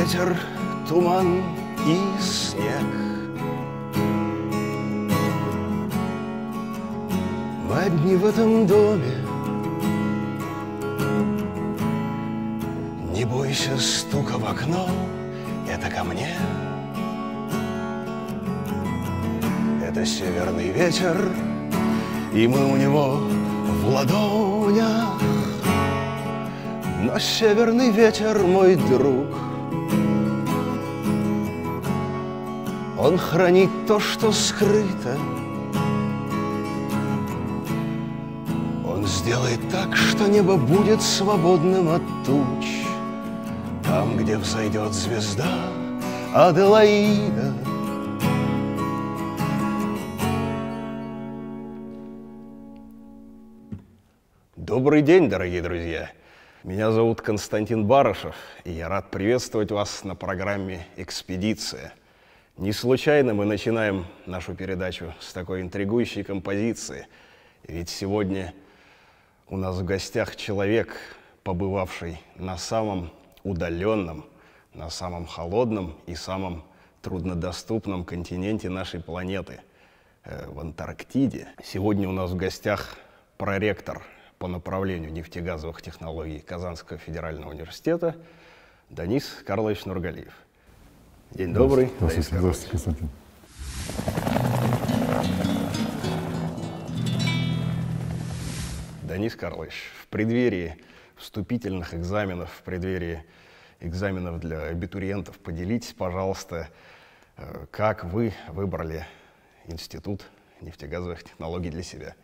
ветер, туман и снег. Мы одни в этом доме. Не бойся стука в окно, это ко мне. Это северный ветер, и мы у него в ладонях. Но северный ветер, мой друг, он хранит то, что скрыто. Он сделает так, что небо будет свободным от туч. Там, где взойдет звезда Аделаида. Добрый день, дорогие друзья! Меня зовут Константин Барышев, и я рад приветствовать вас на программе «Экспедиция». Не случайно мы начинаем нашу передачу с такой интригующей композиции, ведь сегодня у нас в гостях человек, побывавший на самом удаленном, на самом холодном и самом труднодоступном континенте нашей планеты, в Антарктиде. Сегодня у нас в гостях проректор по направлению нефтегазовых технологий Казанского федерального университета Данис Карлович Нургалиев. День добрый. Здравствуйте, здравствуйте, Константин. Данис Карлович, в преддверии вступительных экзаменов, в преддверии экзаменов для абитуриентов, поделитесь, пожалуйста, как вы выбрали Институт нефтегазовых технологий для себя.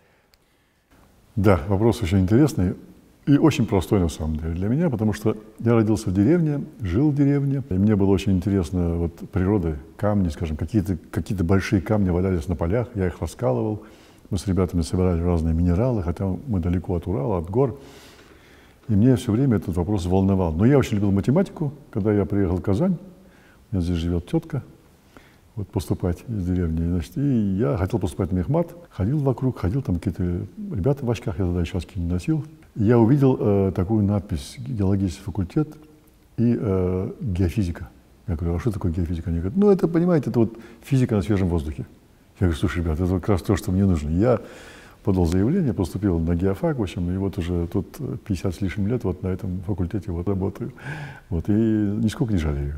Да, вопрос очень интересный и очень простой на самом деле для меня, потому что я родился в деревне, жил в деревне, и мне было очень интересно вот природа, камни, скажем, какие-то большие камни валялись на полях, я их раскалывал, мы с ребятами собирали разные минералы, хотя мы далеко от Урала, от гор, и мне все время этот вопрос волновал. Но я очень любил математику, когда я приехал в Казань, у меня здесь живет тетка, вот поступать из деревни, значит, и я хотел поступать на мехмат, ходил вокруг, ходил, там какие-то ребята в очках, я тогда еще очки не носил. И я увидел такую надпись «Геологический факультет» и «Геофизика». Я говорю, а что такое геофизика? Они говорят, ну это, понимаете, это вот физика на свежем воздухе. Я говорю, слушай, ребята, это как раз то, что мне нужно. Я подал заявление, поступил на геофак, в общем, и вот уже тут 50 с лишним лет вот на этом факультете вот работаю. Вот, и нисколько не жалею.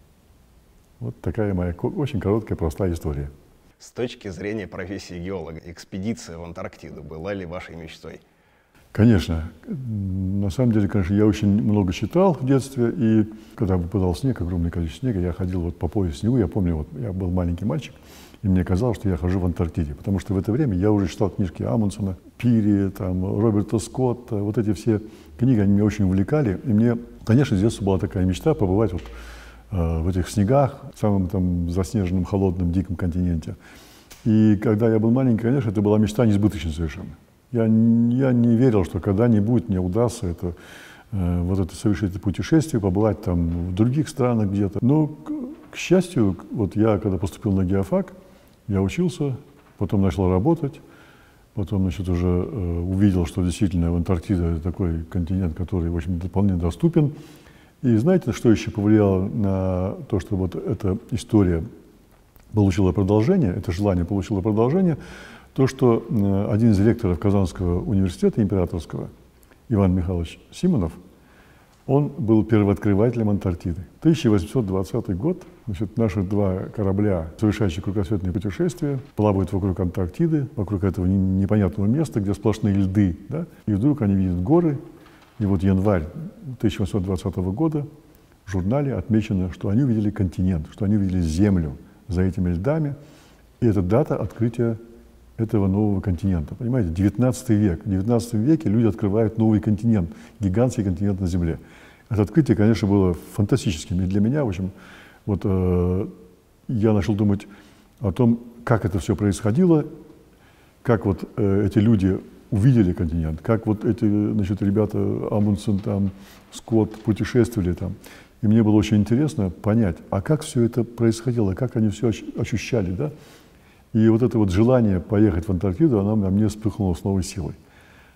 Вот такая моя очень короткая, простая история. С точки зрения профессии геолога, экспедиция в Антарктиду была ли вашей мечтой? Конечно. На самом деле, конечно, я очень много читал в детстве, и когда выпадал снег, огромное количество снега, я ходил вот по пояс снегу, я помню, вот я был маленький мальчик, и мне казалось, что я хожу в Антарктиде, потому что в это время я уже читал книжки Амундсена, Пири, там, Роберта Скотта, вот эти все книги, они меня очень увлекали, и мне, конечно, с детства была такая мечта побывать вот в этих снегах, в самом там заснеженном, холодном, диком континенте. И когда я был маленький, конечно, это была мечта несбыточная совершенно. Я не верил, что когда-нибудь мне удастся вот это совершить это путешествие, побывать там в других странах где-то. Но, к счастью, вот я, когда поступил на геофак, я учился, потом начал работать, потом, значит, уже увидел, что действительно Антарктида — это такой континент, который, в общем, вполне доступен. И знаете, что еще повлияло на то, что вот эта история получила продолжение, это желание получило продолжение, то, что один из ректоров Казанского университета императорского, Иван Михайлович Симонов, он был первооткрывателем Антарктиды. 1820 год, значит, наши два корабля, совершающие кругосветные путешествия, плавают вокруг Антарктиды, вокруг этого непонятного места, где сплошные льды, да? И вдруг они видят горы. И вот январь 1820 года в журнале отмечено, что они увидели континент, что они увидели Землю за этими льдами. И это дата открытия этого нового континента. Понимаете, 19 век. В 19 веке люди открывают новый континент, гигантский континент на Земле. Это открытие, конечно, было фантастическим. И для меня, в общем, вот я начал думать о том, как это все происходило, как вот эти люди увидели континент, как вот эти, значит, ребята Амундсен, там, Скотт путешествовали там. И мне было очень интересно понять, а как все это происходило, как они все ощущали, да? И вот это вот желание поехать в Антарктиду, оно на мне вспыхнуло с новой силой.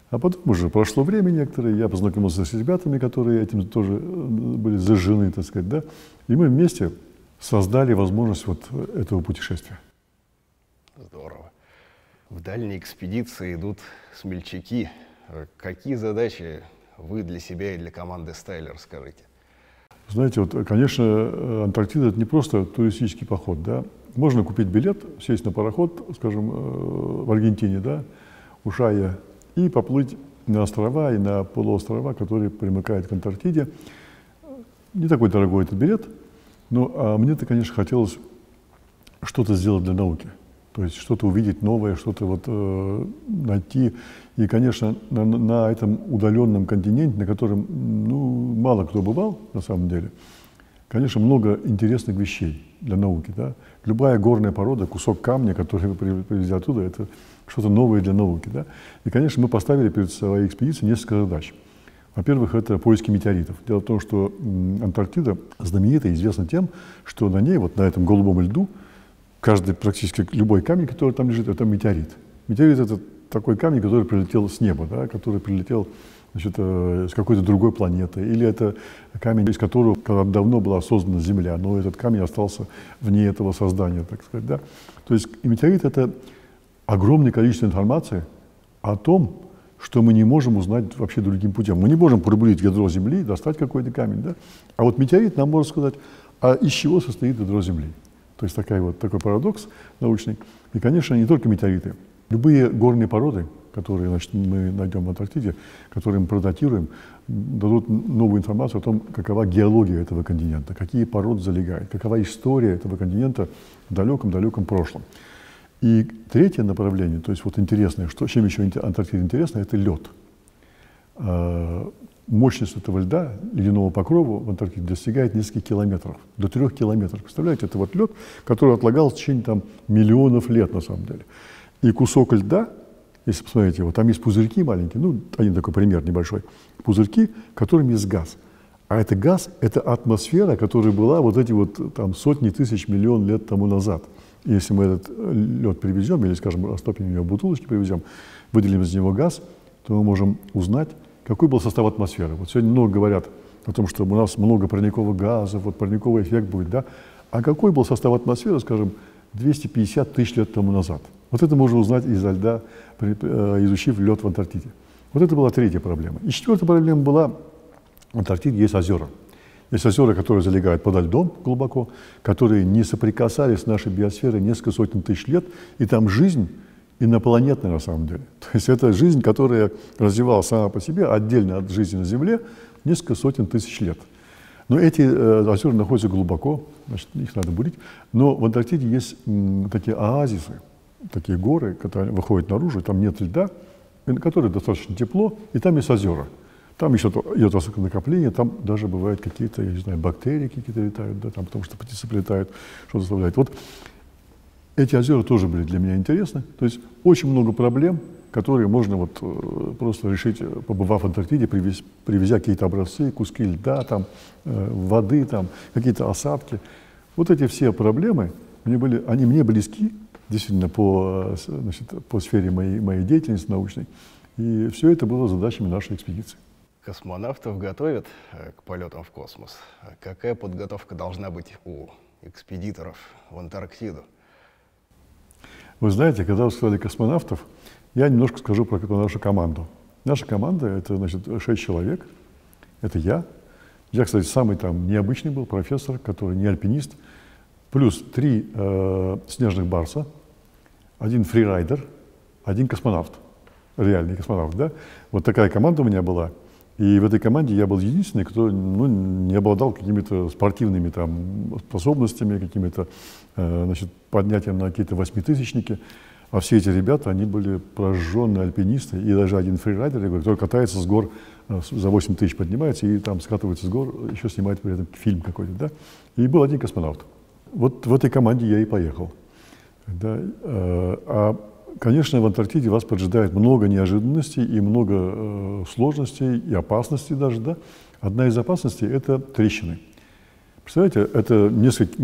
А потом уже прошло время некоторое, я познакомился с ребятами, которые этим тоже были зажжены, так сказать, да, и мы вместе создали возможность вот этого путешествия. Здорово. В дальние экспедиции идут смельчаки. Какие задачи вы для себя и для команды Стайлер, скажите? Знаете, вот, конечно, Антарктида — это не просто туристический поход, да. Можно купить билет, сесть на пароход, скажем, в Аргентине, да, Ушая, и поплыть на острова и на полуострова, которые примыкают к Антарктиде. Не такой дорогой этот билет, но мне-то, конечно, хотелось что-то сделать для науки. То есть что-то увидеть новое, что-то вот найти. И, конечно, на этом удаленном континенте, на котором мало кто бывал, на самом деле, конечно, много интересных вещей для науки. Да? Любая горная порода, кусок камня, который вы привезли оттуда, это что-то новое для науки. Да? И, конечно, мы поставили перед своей экспедицией несколько задач. Во-первых, это поиски метеоритов. Дело в том, что Антарктида знаменита и известна тем, что на ней, вот на этом голубом льду, каждый, практически любой камень, который там лежит, это метеорит. Метеорит — это такой камень, который прилетел с неба, да, который прилетел, значит, с какой-то другой планеты. Или это камень, из которого когда давно была создана Земля, но этот камень остался вне этого создания, так сказать. Да. То есть метеорит — это огромное количество информации о том, что мы не можем узнать вообще другим путем. Мы не можем порубить ядро Земли, достать какой-то камень. Да. А вот метеорит нам может сказать, а из чего состоит ядро Земли. То есть такой парадокс научный. И, конечно, не только метеориты. Любые горные породы, которые, значит, мы найдем в Антарктиде, которые мы продатируем, дадут новую информацию о том, какова геология этого континента, какие породы залегают, какова история этого континента в далеком-далеком прошлом. И третье направление, то есть вот интересное, чем еще Антарктида интересна, это лед. Мощность этого льда, ледяного покрова в Антарктиде достигает нескольких километров, до 3 километров. Представляете, это вот лед, который отлагался в течение там миллионов лет на самом деле. И кусок льда, если посмотрите, вот там есть пузырьки маленькие, один такой пример небольшой, пузырьки, в которых есть газ. А это газ, это атмосфера, которая была вот эти вот там сотни тысяч, миллион лет тому назад. И если мы этот лед привезем, или, скажем, растопим его в бутылочке, привезем, выделим из него газ, то мы можем узнать, какой был состав атмосферы. Вот сегодня много говорят о том, что у нас много парниковых газов, вот парниковый эффект будет, да? А какой был состав атмосферы, скажем, 250 тысяч лет тому назад? Вот это можно узнать из-за льда, изучив лед в Антарктиде. Вот это была третья проблема. И четвертая проблема была, в Антарктиде есть озера. Есть озера, которые залегают подо льдом глубоко, которые не соприкасались с нашей биосферой несколько сотен тысяч лет, и там жизнь инопланетная на самом деле. То есть это жизнь, которая развивалась сама по себе, отдельно от жизни на Земле, несколько сотен тысяч лет. Но эти озера находятся глубоко, значит, их надо бурить. Но в Антарктиде есть такие оазисы, такие горы, которые выходят наружу, там нет льда, на которых достаточно тепло, и там есть озера. Там еще идет накопление, там даже бывают какие-то, я не знаю, бактерии какие-то летают, да, там, потому что птицы прилетают, что-то заставляют. Вот эти озера тоже были для меня интересны. То есть очень много проблем, которые можно вот просто решить, побывав в Антарктиде, привезя какие-то образцы, куски льда, там, воды, там, какие-то осадки. Вот эти все проблемы, они мне близки, действительно, по сфере моей деятельности научной. И все это было задачами нашей экспедиции. Космонавтов готовят к полетам в космос. Какая подготовка должна быть у экспедиторов в Антарктиду? Вы знаете, когда вы сказали космонавтов, я немножко скажу про нашу команду. Наша команда — это, значит, 6 человек. Это я. Я, кстати, самый там необычный был профессор, который не альпинист. Плюс 3 снежных барса, 1 фрирайдер, 1 космонавт. Реальный космонавт, да? Вот такая команда у меня была. И в этой команде я был единственный, кто не обладал какими-то спортивными там способностями, какими-то поднятием на какие-то 8000-ники. А все эти ребята, они были прожженные альпинисты. И даже один фрирайдер, который катается с гор, за 8000 поднимается и там скатывается с гор, еще снимает при этом фильм какой-то. Да? И был один космонавт. Вот в этой команде я и поехал. Да? Конечно, в Антарктиде вас поджидает много неожиданностей и много сложностей и опасностей даже. Да? Одна из опасностей — это трещины. Представляете, это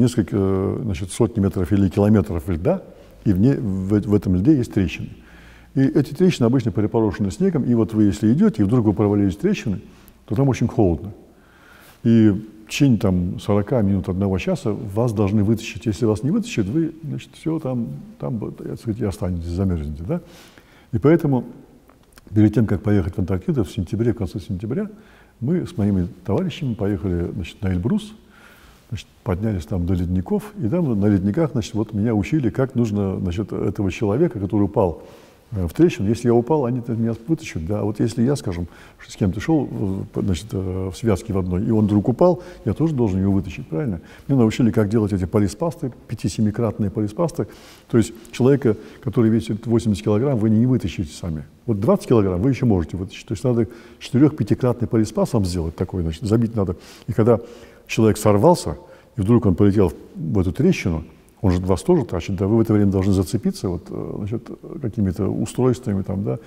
несколько сотни метров или километров льда, и в этом льде есть трещины. И эти трещины обычно перепорошены снегом, и вот вы, если идете, и вдруг вы провалились в трещины, то там очень холодно. И в течение там 40 минут, 1 часа вас должны вытащить. Если вас не вытащат, вы, значит, все там так сказать, и останетесь, замерзнете, да? И поэтому перед тем, как поехать в Антарктиду в сентябре, в конце сентября, мы с моими товарищами поехали, значит, на Эльбрус, значит, поднялись там до ледников, и там на ледниках, значит, вот меня учили, как нужно, значит, этого человека, который упал в трещину, если я упал, они меня вытащат, да, а вот если я, скажем, с кем-то шел, значит, в связке в одной, и он вдруг упал, я тоже должен его вытащить, правильно? Меня научили, как делать эти полиспасты, 5-7-кратные полиспасты, то есть человека, который весит 80 килограмм, вы не вытащите сами. Вот 20 килограмм вы еще можете вытащить, то есть надо 4-5-кратный полиспаст вам сделать такой, значит, забить надо, и когда человек сорвался, и вдруг он полетел в эту трещину, он же вас тоже тащит, да, вы в это время должны зацепиться вот, значит, какими-то устройствами, там, да,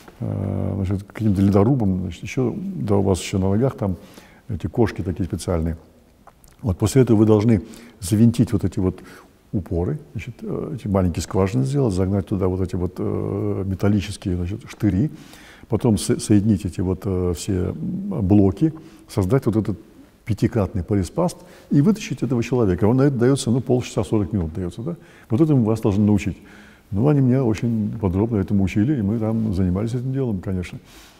значит, каким-то ледорубом, значит, еще, да, у вас еще на ногах там эти кошки такие специальные. Вот после этого вы должны завинтить вот эти вот упоры, значит, эти маленькие скважины сделать, загнать туда вот эти вот металлические, значит, штыри, потом соединить эти вот все блоки, создать вот этот 5-кратный полиспаст и вытащить этого человека. Он на это дается, ну, полчаса, 40 минут дается, да? Вот этому вас должны научить. Ну, они меня очень подробно этому учили, и мы там занимались этим делом, конечно.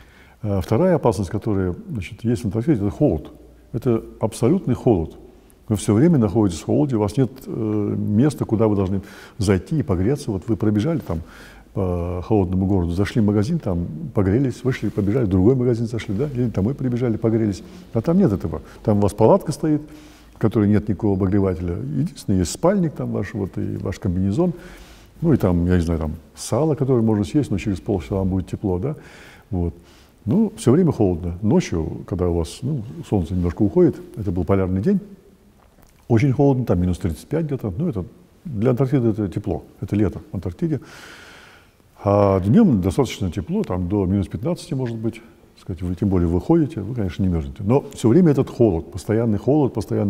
Вторая опасность, которая, значит, есть в Антарктиде, это холод. Это абсолютный холод. Вы все время находитесь в холоде, у вас нет места, куда вы должны зайти и погреться. Вот вы пробежали там по холодному городу, зашли в магазин, там погрелись, вышли, побежали, в другой магазин зашли, да, или домой прибежали, погрелись. А там нет этого. Там у вас палатка стоит, в которой нет никакого обогревателя. Единственное, есть спальник там ваш, вот, и ваш комбинезон. Ну и там, я не знаю, там сало, которое можно съесть, но через полчаса вам будет тепло, да. Вот. Ну, все время холодно. Ночью, когда у вас, ну, солнце немножко уходит, это был полярный день, очень холодно, там минус 35 где-то. Ну, это для Антарктиды это тепло, это лето в Антарктиде. А днем достаточно тепло, там до минус 15 может быть, сказать, вы тем более выходите, вы, конечно, не мерзнете. Но все время этот холод, постоянный холод.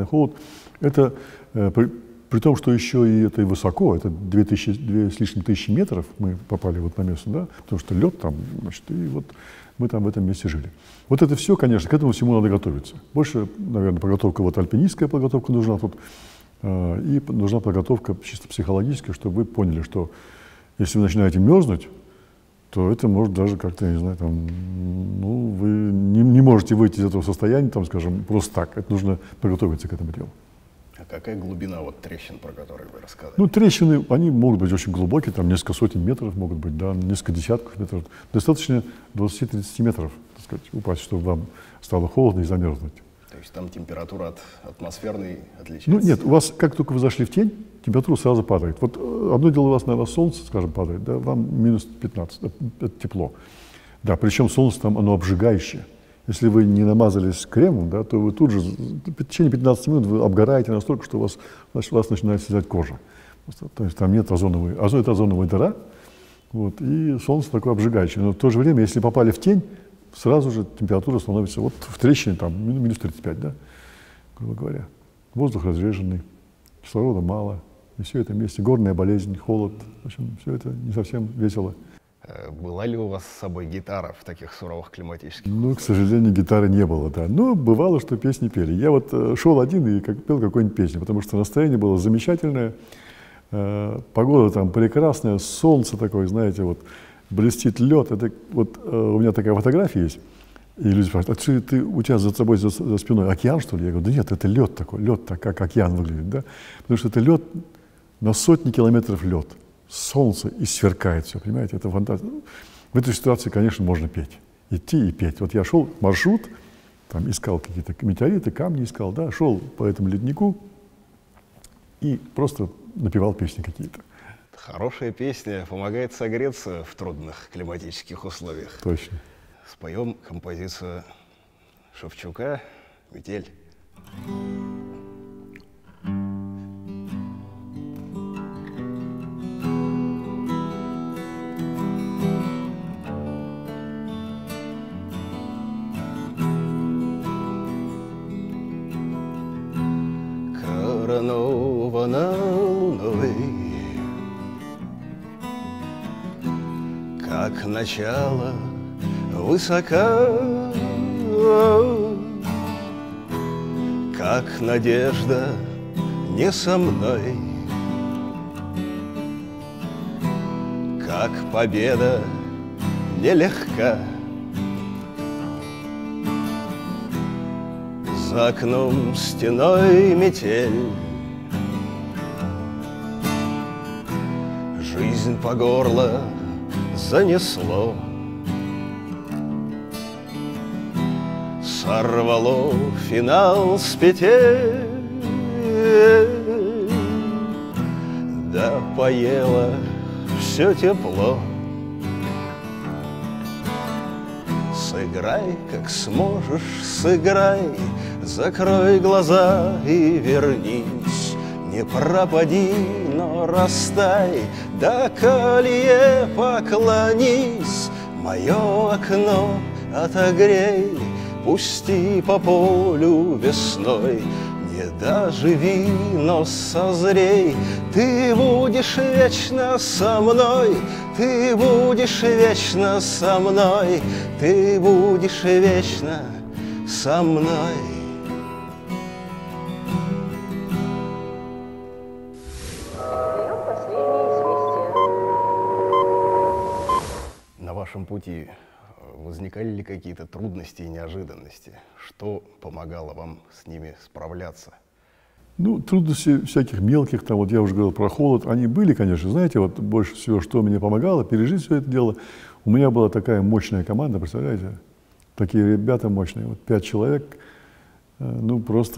Это при том, что еще и это и высоко, это 2 с лишним тысячи метров мы попали вот на место, да, потому что лед там, значит, и вот мы там в этом месте жили. Вот это все, конечно, к этому всему надо готовиться. Больше, наверное, подготовка, вот альпинистская подготовка нужна тут, и нужна подготовка чисто психологическая, чтобы вы поняли, что если вы начинаете мерзнуть, то это может даже как-то, я не знаю, там, ну, вы не можете выйти из этого состояния, там, скажем, просто так. Это нужно подготовиться к этому делу. А какая глубина вот трещин, про которые вы рассказывали? Ну, трещины, они могут быть очень глубокие, там несколько сотен метров могут быть, да, несколько десятков метров. Достаточно 20-30 метров, так сказать, упасть, чтобы вам стало холодно и замерзнуть. То есть там температура от атмосферной отличается? Ну, нет, у вас, как только вы зашли в тень, температура сразу падает. Вот одно дело у вас, наверное, солнце, скажем, падает, да, вам минус 15, это тепло. Да, причем солнце там, оно обжигающее. Если вы не намазались кремом, да, то вы тут же, в течение 15 минут вы обгораете настолько, что у вас начинает съедать кожа. То есть там нет озоновой, это озоновая дыра, вот, и солнце такое обжигающее. Но в то же время, если попали в тень, сразу же температура становится, вот в трещине там минус 35, да, грубо говоря. Воздух разреженный, кислорода мало, и все это вместе. Горная болезнь, холод, в общем, все это не совсем весело. Была ли у вас с собой гитара в таких суровых климатических Ну, условиях? к сожалению, гитары не было, да. Но бывало, что песни пели. Я вот шел один и пел какую-нибудь песню, потому что настроение было замечательное, погода там прекрасная, солнце такое, знаете, вот блестит лед. Это вот у меня такая фотография есть, и люди спрашивают: а ты у тебя за собой за спиной океан, что ли? Я говорю: да нет, это лед такой, лед так, как океан выглядит, да, потому что это лед, на сотни километров лед. Солнце и сверкает все, понимаете, это фантастика. В этой ситуации, конечно, можно петь, идти и петь. Вот я шел маршрут, там искал какие-то метеориты, камни искал, да, шел по этому леднику и просто напевал песни какие-то. Хорошая песня помогает согреться в трудных климатических условиях. Точно. Споем композицию Шевчука «Метель». Коронована луной, как начало высока, как надежда не со мной, как победа нелегка. За окном стеной метель, жизнь по горло занесло, сорвало финал с петель, да поело все тепло. Сыграй, как сможешь, сыграй, закрой глаза и вернись. Не пропади, но растай, до колье поклонись. Мое окно отогрей, пусти по полю весной. Не доживи, но созрей, ты будешь вечно со мной, ты будешь вечно со мной, ты будешь вечно со мной. На вашем пути возникали ли какие-то трудности и неожиданности? Что помогало вам с ними справляться? Ну, трудности всяких мелких, там, вот я уже говорил про холод, они были, конечно. Знаете, вот больше всего, что мне помогало пережить все это дело, у меня была такая мощная команда, представляете? Такие ребята мощные, вот 5 человек, ну,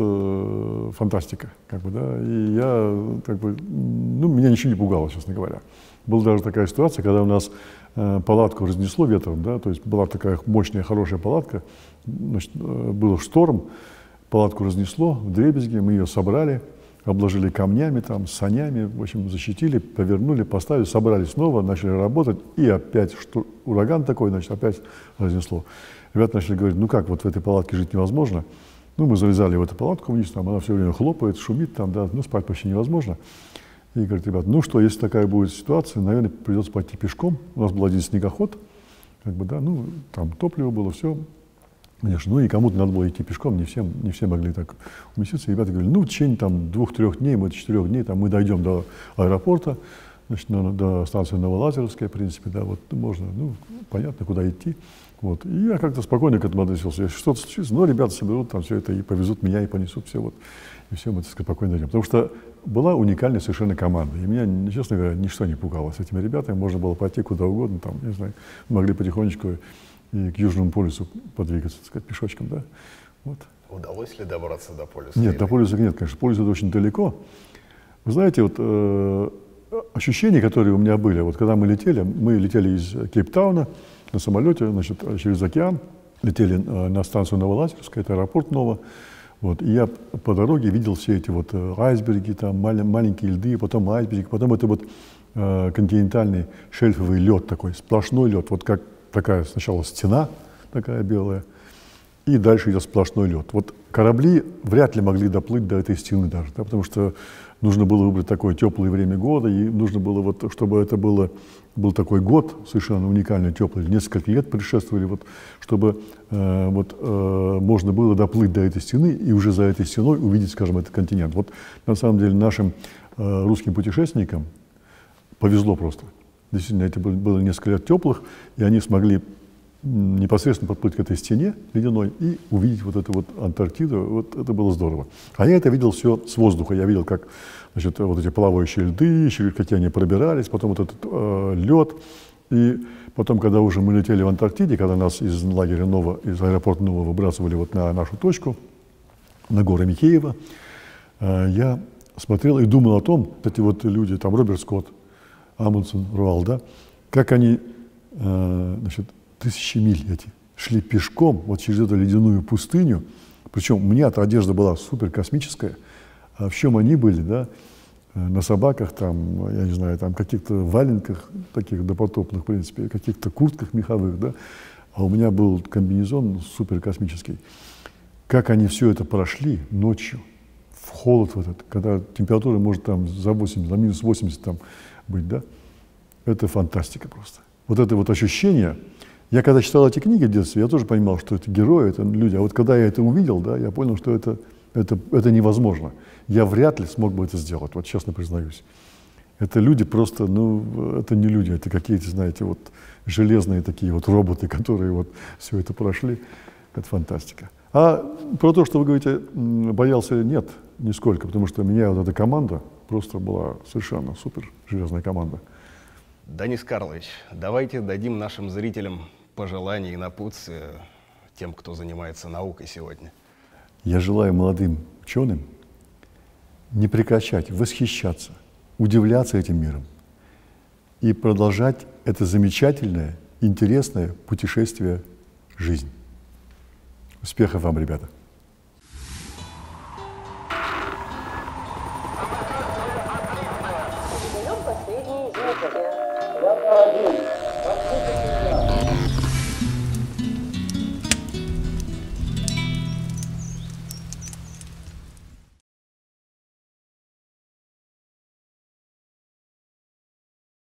просто фантастика, как бы, да. И я, как бы, ну, меня ничего не пугало, честно говоря. Была даже такая ситуация, когда у нас палатку разнесло ветром, да, то есть была такая мощная, хорошая палатка, значит, был шторм, палатку разнесло, вдребезги, мы ее собрали, обложили камнями, там, санями, в общем, защитили, повернули, поставили, собрали снова, начали работать, и опять ураган такой, значит, опять разнесло. Ребята начали говорить, ну как, вот в этой палатке жить невозможно. Ну, мы залезали в эту палатку вниз, там, она все время хлопает, шумит, там, да, ну, спать почти невозможно. И говорит, ребят, ну что, если такая будет ситуация, наверное, придется пойти пешком. У нас был один снегоход, как бы, да, ну, там топливо было, все. Конечно, ну и кому-то надо было идти пешком, не все могли так уместиться. И ребята говорили, ну, в течение там 2-3 дней, 4 дней, там, мы дойдем до аэропорта, значит, до станции Новолазеровская, в принципе, да, вот можно, ну, понятно, куда идти. Вот. И я как-то спокойно к этому относился. Если что-то случится, ну, ребята соберут там все это и повезут меня, и понесут все, вот. И все мы, так сказать, спокойно дойдем. Потому что была уникальная совершенно команда. И меня, честно говоря, ничто не пугало. С этими ребятами можно было пойти куда угодно, там, не знаю, могли потихонечку и к Южному полюсу подвигаться, так сказать, пешочком, да. Вот. Удалось ли добраться до полюса? Нет, до полюса нет, конечно. Полюс это очень далеко. Вы знаете, вот ощущения, которые у меня были, вот когда мы летели из Кейптауна на самолете, значит, через океан, летели на станцию Новолазеровская, это аэропорт Ново. Вот, и я по дороге видел все эти вот айсберги, там маленькие льды, потом айсберги, потом это вот континентальный шельфовый лед такой, сплошной лед, вот как такая сначала стена такая белая, и дальше идет сплошной лед. Вот корабли вряд ли могли доплыть до этой стены даже, да, потому что нужно было выбрать такое теплое время года, и нужно было, вот, чтобы это был такой год совершенно уникальный, теплый, несколько лет предшествовали, вот, чтобы можно было доплыть до этой стены и уже за этой стеной увидеть, скажем, этот континент. Вот на самом деле нашим русским путешественникам повезло просто. Действительно, это было несколько лет теплых, и они смогли непосредственно подплыть к этой стене ледяной и увидеть вот эту вот Антарктиду. Вот это было здорово. А я это видел все с воздуха. Я видел, как, значит, вот эти плавающие льды, через какие они пробирались, потом вот этот лед. И потом, когда уже мы летели в Антарктиде, когда нас из лагеря Ново, из аэропорта Ново выбрасывали вот на нашу точку, на горы Микеева, я смотрел и думал о том, эти вот люди, там Роберт Скотт, Амундсен, Руал, да, как они, значит, тысячи миль эти шли пешком вот через эту ледяную пустыню. Причем у меня эта одежда была супер космическая. А в чем они были, да? На собаках, там, я не знаю, там каких-то валенках таких допотопных, в принципе, каких-то куртках меховых, да? А у меня был комбинезон супер космический. Как они все это прошли ночью, в холод в этот, когда температура может там за минус 80 там быть, да? Это фантастика просто. вот это вот ощущение. Я когда читал эти книги в детстве, я тоже понимал, что это герои, это люди. А вот когда я это увидел, да, я понял, что это невозможно. Я вряд ли смог бы это сделать, вот честно признаюсь. Это люди просто, ну, это не люди, это какие-то, знаете, вот железные такие вот роботы, которые вот все это прошли. Это фантастика. А про то, что вы говорите, боялся, нет, нисколько, потому что у меня вот эта команда просто была совершенно супер железная команда. Данис Карлович, давайте дадим нашим зрителям пожелания и напутствия тем, кто занимается наукой сегодня. Я желаю молодым ученым не прекращать восхищаться, удивляться этим миром и продолжать это замечательное, интересное путешествие в жизнь. Успехов вам, ребята! Последний из них.